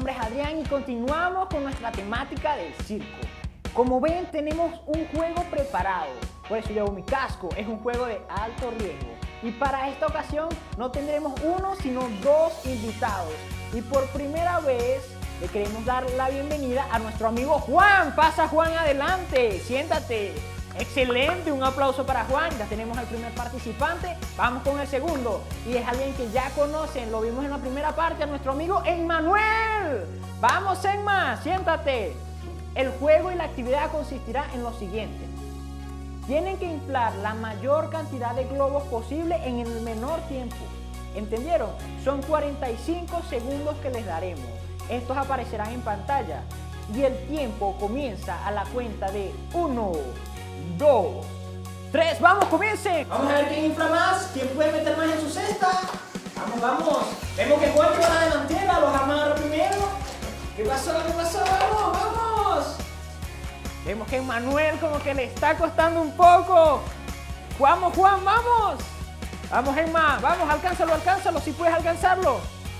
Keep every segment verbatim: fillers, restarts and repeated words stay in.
nombre es Adrián y continuamos con nuestra temática del circo. Como ven, tenemos un juego preparado, por eso llevo mi casco. Es un juego de alto riesgo y para esta ocasión no tendremos uno sino dos invitados. Y por primera vez le queremos dar la bienvenida a nuestro amigo Juan. Pasa, Juan, adelante, siéntate. Excelente, un aplauso para Juan. Ya tenemos al primer participante, vamos con el segundo. Y es alguien que ya conocen, lo vimos en la primera parte, a nuestro amigo Emmanuel. Vamos, Emma, siéntate. El juego y la actividad consistirá en lo siguiente. Tienen que inflar la mayor cantidad de globos posible en el menor tiempo. ¿Entendieron? Son cuarenta y cinco segundos que les daremos. Estos aparecerán en pantalla. Y el tiempo comienza a la cuenta de uno, dos, tres. ¡Vamos, comiencen! Vamos a ver quién infla más, quién puede meter más en su cesta. Vamos, vamos. Vemos que Juan lleva la delantera, los amarra primero. ¿Qué pasó? ¿Qué pasó? ¡Vamos, vamos! Vemos que Manuel como que le está costando un poco. ¡Vamos, Juan, vamos! Vamos, Emma, vamos, alcánzalo, alcánzalo, si puedes alcanzarlo.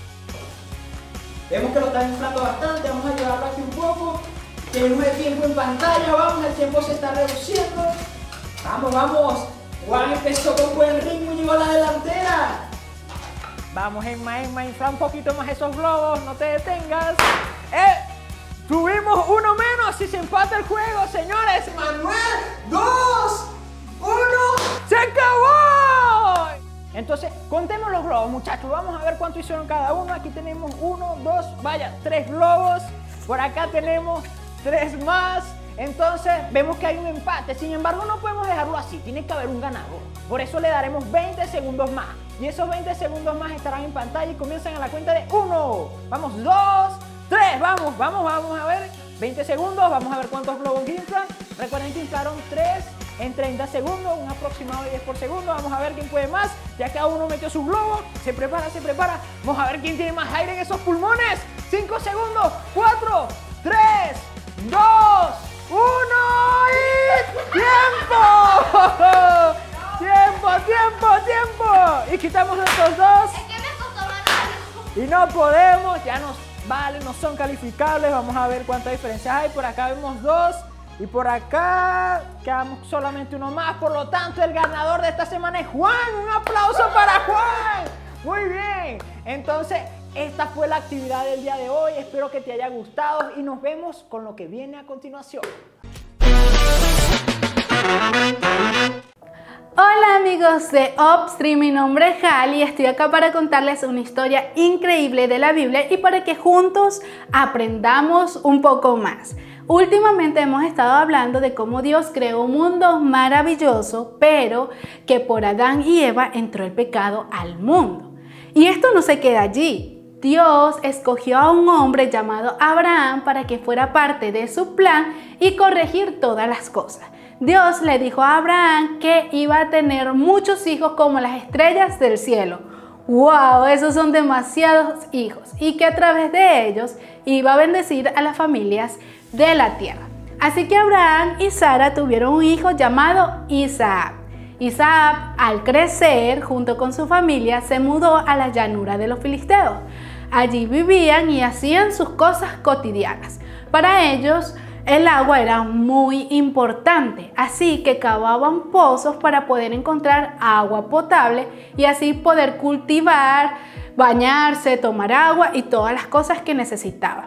Vemos que lo está inflando bastante, vamos a llevarlo aquí un poco. Tenemos el tiempo en pantalla, vamos, el tiempo se está reduciendo. Vamos, vamos. Juan empezó con buen ritmo y llegó a la delantera. Vamos, Emma, Emma, infla un poquito más esos globos, no te detengas. ¡Eh! Tuvimos uno menos y se empata el juego, señores. Manuel, dos, uno, ¡se acabó! Entonces, contemos los globos, muchachos. Vamos a ver cuánto hicieron cada uno. Aquí tenemos uno, dos, vaya, tres globos. Por acá tenemos tres más. Entonces, vemos que hay un empate. Sin embargo, no podemos dejarlo así. Tiene que haber un ganador. Por eso le daremos veinte segundos más. Y esos veinte segundos más estarán en pantalla y comienzan a la cuenta de uno. Vamos, dos, tres. Vamos, vamos, vamos a ver. veinte segundos. Vamos a ver cuántos globos inflan. Recuerden que inflaron tres en treinta segundos, un aproximado de diez por segundo. Vamos a ver quién puede más. Ya cada uno metió su globo. Se prepara, se prepara. Vamos a ver quién tiene más aire en esos pulmones. cinco segundos. cuatro, tres, dos, uno y ¡tiempo! ¡Tiempo, tiempo, tiempo! Y quitamos nuestros dos. Es que me costó ganar. Y no podemos, ya nos vale, no son calificables. Vamos a ver cuántas diferencias hay. Por acá vemos dos. Y por acá quedamos solamente uno más. Por lo tanto, el ganador de esta semana es Juan. ¡Un aplauso para Juan! Muy bien. Entonces, esta fue la actividad del día de hoy. Espero que te haya gustado y nos vemos con lo que viene a continuación. Hola amigos de Upstream, mi nombre es Hal y estoy acá para contarles una historia increíble de la Biblia y para que juntos aprendamos un poco más. Últimamente hemos estado hablando de cómo Dios creó un mundo maravilloso, pero que por Adán y Eva entró el pecado al mundo. Y esto no se queda allí. Dios escogió a un hombre llamado Abraham para que fuera parte de su plan y corregir todas las cosas. Dios le dijo a Abraham que iba a tener muchos hijos como las estrellas del cielo. ¡Wow! Esos son demasiados hijos. Y que a través de ellos iba a bendecir a las familias de la tierra. Así que Abraham y Sara tuvieron un hijo llamado Isaac. Isaac, al crecer junto con su familia, se mudó a la llanura de los filisteos. Allí vivían y hacían sus cosas cotidianas. Para ellos, el agua era muy importante, así que cavaban pozos para poder encontrar agua potable y así poder cultivar, bañarse, tomar agua y todas las cosas que necesitaban.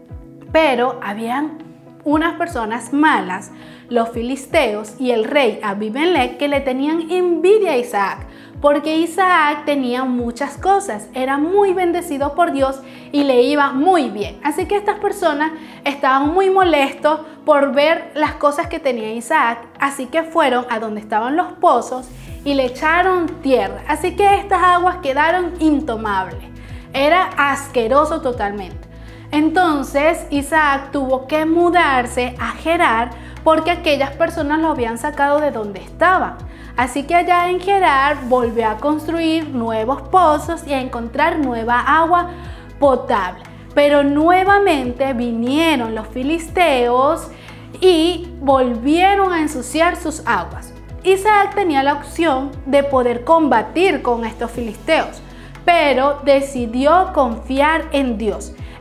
Pero habían unas personas malas, los filisteos y el rey Abimelech, que le tenían envidia a Isaac, porque Isaac tenía muchas cosas, era muy bendecido por Dios y le iba muy bien. Así que estas personas estaban muy molestos por ver las cosas que tenía Isaac, así que fueron a donde estaban los pozos y le echaron tierra. Así que estas aguas quedaron intomables, era asqueroso totalmente. Entonces Isaac tuvo que mudarse a Gerar porque aquellas personas lo habían sacado de donde estaban. Así que allá en Gerar volvió a construir nuevos pozos y a encontrar nueva agua potable. Pero nuevamente vinieron los filisteos y volvieron a ensuciar sus aguas. Isaac tenía la opción de poder combatir con estos filisteos, pero decidió confiar en Dios.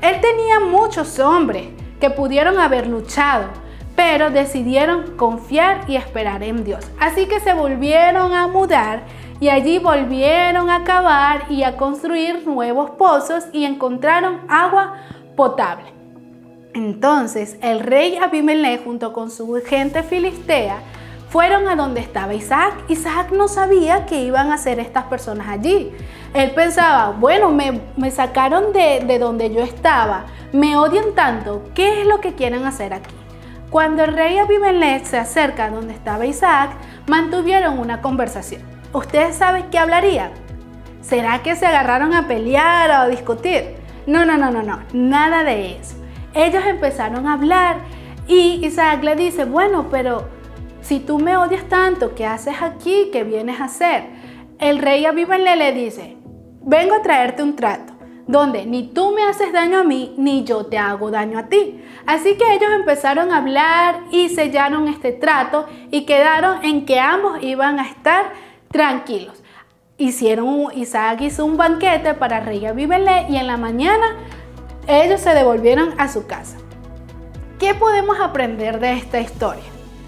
Él tenía muchos hombres que pudieron haber luchado, pero decidieron confiar y esperar en Dios. Así que se volvieron a mudar y allí volvieron a cavar y a construir nuevos pozos y encontraron agua potable. Entonces el rey Abimelech junto con su gente filistea fueron a donde estaba Isaac. Isaac no sabía qué iban a hacer estas personas allí. Él pensaba, bueno, me, me sacaron de, de donde yo estaba, me odian tanto, ¿qué es lo que quieren hacer aquí? Cuando el rey Abimelech se acerca a donde estaba Isaac, mantuvieron una conversación. ¿Ustedes saben qué hablarían? ¿Será que se agarraron a pelear o a discutir? No, no, no, no, no, nada de eso. Ellos empezaron a hablar y Isaac le dice, bueno, pero si tú me odias tanto, ¿qué haces aquí? ¿Qué vienes a hacer? El rey Abimelech le dice, vengo a traerte un trato, donde ni tú me haces daño a mí, ni yo te hago daño a ti. Así que ellos empezaron a hablar y sellaron este trato y quedaron en que ambos iban a estar tranquilos. Hicieron, Isaac hizo un banquete para el rey Abimelech y en la mañana ellos se devolvieron a su casa. ¿Qué podemos aprender de esta historia?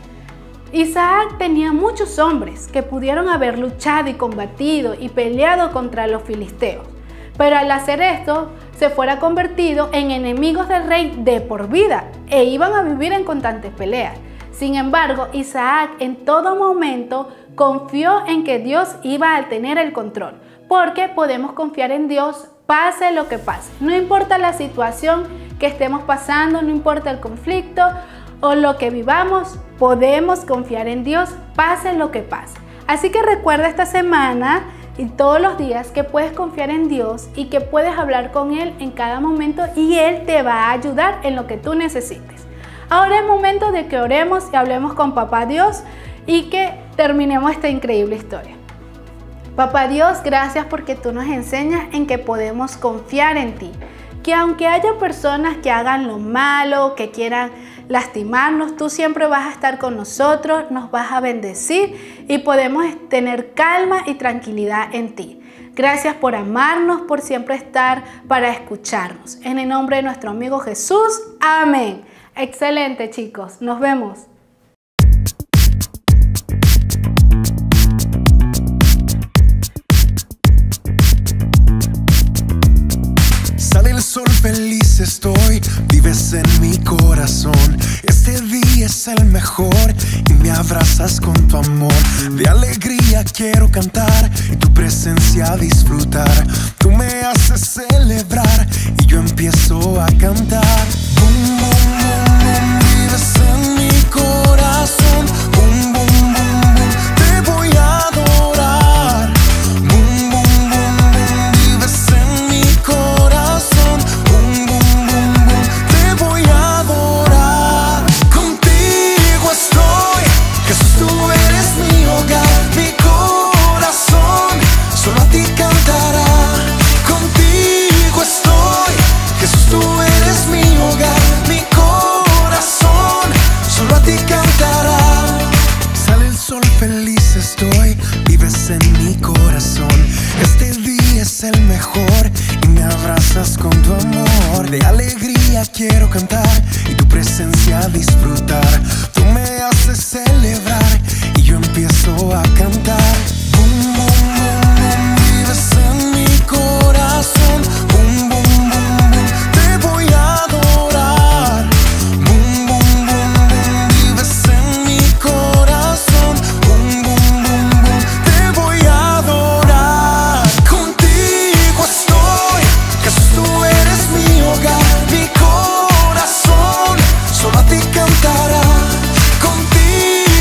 Isaac tenía muchos hombres que pudieron haber luchado y combatido y peleado contra los filisteos, pero al hacer esto se fuera convertido en enemigos del rey de por vida e iban a vivir en constantes peleas. Sin embargo, Isaac en todo momento confió en que Dios iba a tener el control, porque podemos confiar en Dios pase lo que pase. No importa la situación que estemos pasando, no importa el conflicto o lo que vivamos, podemos confiar en Dios pase lo que pase. Así que recuerda esta semana y todos los días que puedes confiar en Dios y que puedes hablar con Él en cada momento y Él te va a ayudar en lo que tú necesites. Ahora es momento de que oremos y hablemos con Papá Dios y que terminemos esta increíble historia. Papá Dios, gracias porque tú nos enseñas en que podemos confiar en ti. Que aunque haya personas que hagan lo malo, que quieran lastimarnos, tú siempre vas a estar con nosotros, nos vas a bendecir y podemos tener calma y tranquilidad en ti. Gracias por amarnos, por siempre estar para escucharnos. En el nombre de nuestro amigo Jesús, amén. Excelente, chicos, nos vemos. Sale el sol, feliz estoy, vives en mi corazón. Este día es el mejor y me abrazas con tu amor. De alegría quiero cantar y tu presencia disfrutar. Tú me haces celebrar y yo empiezo a cantar. Boom, boom, boom, boom, vives en mi corazón. Boom, boom, boom, boom, te voy a adorar. Boom, boom, boom, boom, vives en mi corazón. Boom, boom, boom, boom, te voy a adorar. Contigo estoy, Jesús, tú eres mi hogar. Mi corazón solo a ti cantará. Contigo estoy, Jesús, tú eres mi hogar. Mi corazón solo a ti cantará. Sale el sol, feliz estoy, vives en mi corazón. Este día es el mejor y me abrazas con tu amor. De alegría quiero cantar y tu presencia disfrutar. Tú me haces celebrar y yo empiezo a cantar. Boom, boom, boom, boom, vives en mi corazón. Boom, boom, boom, boom, te voy a adorar. Boom, boom, boom, boom, vives en mi corazón. Boom, boom, boom, boom, te voy a adorar. Contigo estoy, Jesús, tú eres mi hogar. Mi corazón solo a ti cantará. Contigo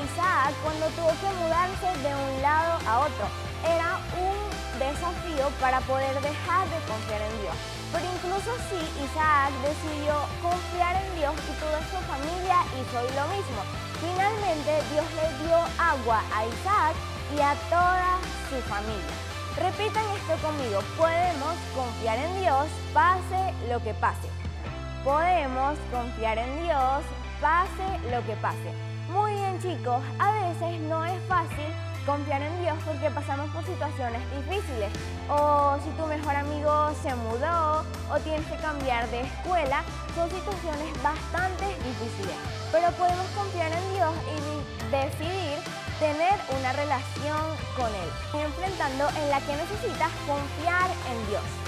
Isaac cuando tuvo que mudarse de un lado a otro. Era un desafío para poder dejar de confiar en Dios. Pero incluso si Isaac decidió confiar en Dios y toda su familia hizo lo mismo. Finalmente Dios le dio agua a Isaac y a toda su familia. Repitan esto conmigo, podemos confiar en Dios pase lo que pase. Podemos confiar en Dios pase lo que pase. Muy bien chicos, a veces no es fácil confiar en Dios porque pasamos por situaciones difíciles, o si tu mejor amigo se mudó o tienes que cambiar de escuela, son situaciones bastante difíciles, pero podemos confiar en Dios y decidir tener una relación con Él, enfrentando en la que necesitas confiar en Dios.